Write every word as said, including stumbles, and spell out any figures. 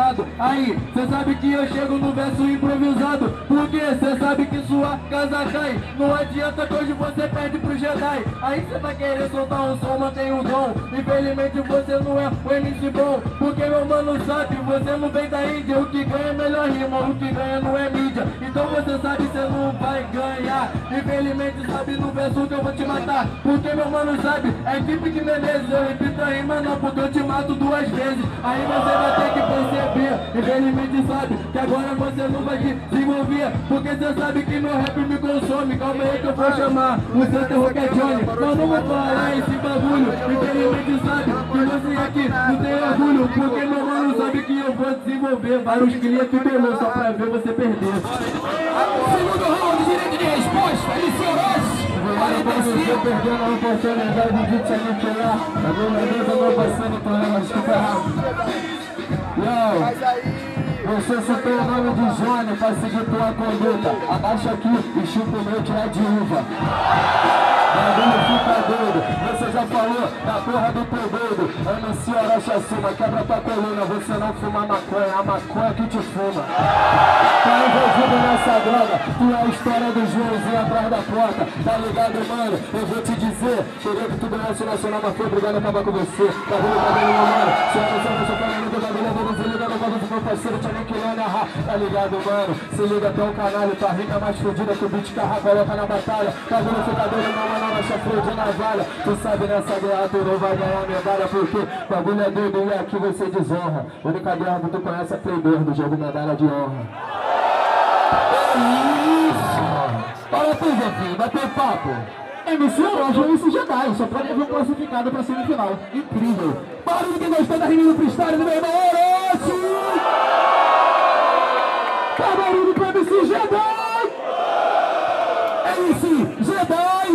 errado. Aí, cê sabe que eu chego no verso improvisado, porque cê sabe que sua casa cai. Não adianta que hoje você perde pro Jedi. Aí cê vai querer soltar um som, mantém um dom. Infelizmente você não é o M C bom, porque meu mano sabe, você não vem da Índia. O que ganha é melhor rima, o que ganha não é mídia. Então você sabe, cê não vai ganhar. Infelizmente sabe no verso que eu vou te matar, porque meu mano sabe, é equipe que Menezes. Eu repito a rima não, porque eu te mato duas vezes. Aí você vai ter que perceber, infelizmente sabe, que agora você não vai desenvolver, porque você sabe que meu rap me consome. Calma aí que eu vou chamar o Santo Rocket Johnny. Mas não vou falar esse bagulho, infelizmente sabe que você aqui não tem orgulho, porque meu mano sabe que eu vou desenvolver vários clientes que pelou só pra ver você perder. Segundo round, direito de resposta, Liceu Rocha. Eu estou perdendo a oportunidade de te aniquilar. Alguma vez eu vou passando por ela, desculpa errado. Yo, você citou o nome de Johnny pra seguir tua conduta. Abaixa aqui e chupa o meu que é de uva. Bagulho fica doido, você já falou da porra do teu doido. M C Orochi Assuma, quebra tua coluna. Você não fuma maconha, a maconha que te fuma. Tá envolvido nessa droga, tu é a história do Joãozinho atrás da porta. Tá ligado, mano? Eu vou te dizer, queria que tu ganhasse nacional, mas foi obrigado a acabar com você. Bagulho, bagulho, meu mano. Se eu não sei, você fala muito bagulho, eu vou desligar no bagulho do meu parceiro, te aniquilando, ah, tá ligado, mano? Se liga até o canalho, tua rica mais fodida que o beat carra, coloca na batalha. Bagulho fica doido, não, mano. Chafre de navalha, tu sabe nessa guerra tu não vai ganhar medalha, porque bagulho é doido e aqui você desonra. A única guerra que tu conhece é Playboy do jogo medalha de honra. É isso! Fala tu, Zefinho, bateu papo. M C Orochi ou M C Jedi, só pode haver um classificado pra semifinal. Incrível! Barulho que gostou da rima do freestyle do meu irmão Orochi! Tá barulho pro M C Jedi! M C Jedi!